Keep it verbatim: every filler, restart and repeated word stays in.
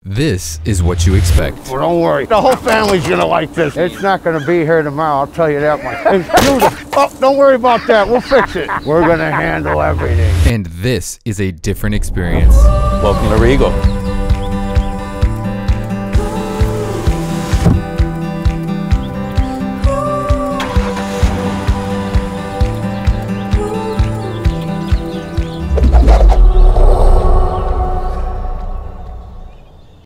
This is what you expect. Well, don't worry, the whole family's gonna like this. It's not gonna be here tomorrow, I'll tell you that much. Hey, Judith, oh, don't worry about that, we'll fix it. We're gonna handle everything. And this is a different experience. Welcome to Regal.